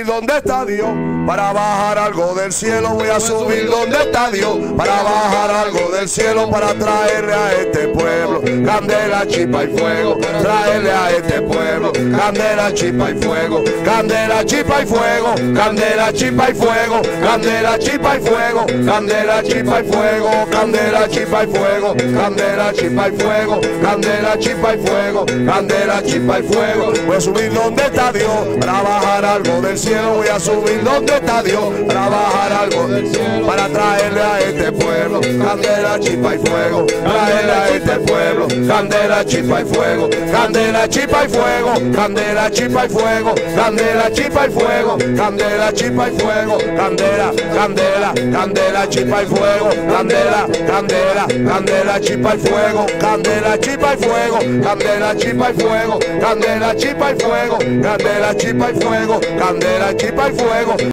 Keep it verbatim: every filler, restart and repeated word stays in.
subir donde está Dios, para bajar algo del cielo. Voy a subir donde está Dios, para bajar algo del cielo, para traerle a este pueblo candela, chispa y fuego. Traerle a este pueblo candela, chispa y fuego. Candela, chispa y fuego. Candela, chispa y fuego. Candela, chispa y fuego. Candela, chispa y fuego. Candela, chispa y fuego. Candela, chispa y fuego. Candela, chispa y fuego. Candela, chispa y fuego. Voy a subir donde está Dios, para bajar algo del cielo. Voy a subir donde está Dios, para bajar algo del cielo, para traerle a este pueblo candela, chispa y fuego. Traerle a este pueblo candela, chispa y fuego. Candela, chispa y fuego. Candela, chispa y fuego. Candela, chispa y fuego. Candela, chispa y fuego. Candela, candela, candela, chispa y fuego. Candela, candela, candela, chispa y fuego. Candela, chispa y fuego. Candela, chispa y fuego. Candela, chispa y fuego. Candela, chispa y fuego. Candela, chispa y fuego.